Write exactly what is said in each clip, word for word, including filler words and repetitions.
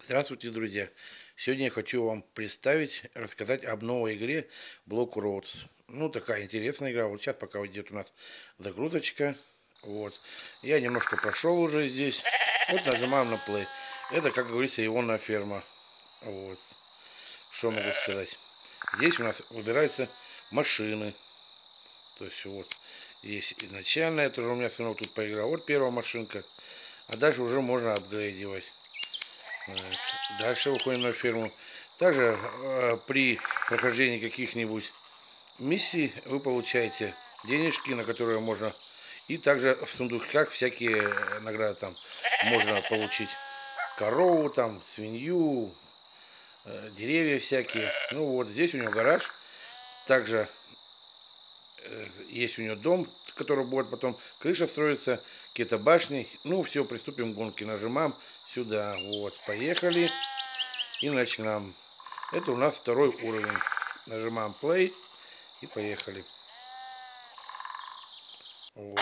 Здравствуйте, друзья! Сегодня я хочу вам представить, рассказать об новой игре Block Roads. Ну, такая интересная игра. Вот сейчас пока идет у нас загрузочка. Вот. Я немножко прошел уже здесь. Вот нажимаем на play. Это, как говорится, ионная ферма. Вот. Что могу сказать? Здесь у нас выбираются машины. То есть вот. Есть изначальная, тоже у меня сынок тут поиграл. Вот первая машинка. А дальше уже можно апгрейдивать. Дальше выходим на ферму. Также э, при прохождении каких-нибудь миссий вы получаете денежки, на которые можно. И также в сундуках всякие награды там можно получить. Корову, там, свинью, э, деревья всякие. Ну вот, здесь у него гараж. Также э, есть у него дом, который будет потом крыша строится, какие-то башни. Ну все, приступим к гонке. Нажимаем сюда. Вот, поехали. И начинаем. Это у нас второй уровень. Нажимаем play и поехали. Вот.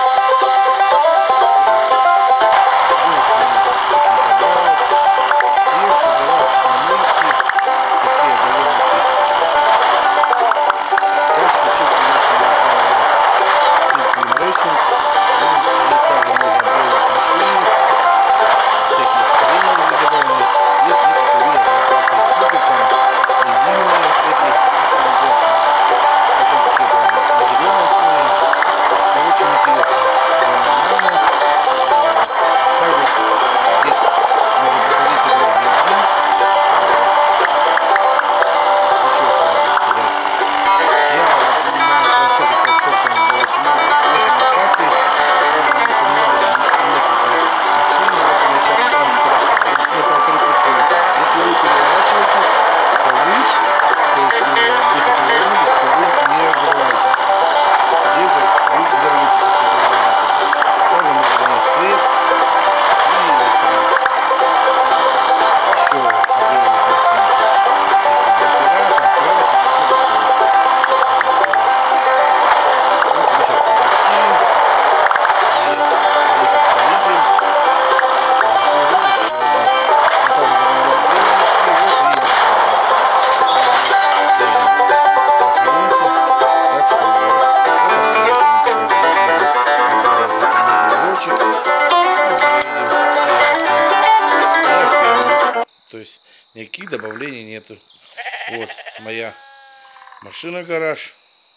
То есть никаких добавлений нету. Вот моя машина гараж.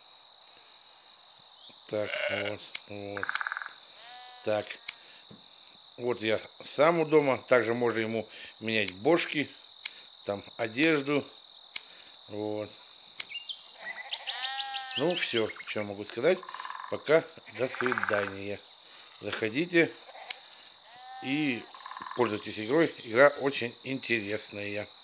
Так, вот, вот. Так. Вот я сам у дома. Также можно ему менять бошки, там одежду. Вот. Ну все, что могу сказать. Пока, до свидания. Заходите и пользуйтесь игрой. Игра очень интересная.